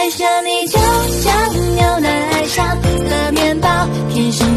爱上你就像牛奶爱上了面包，天生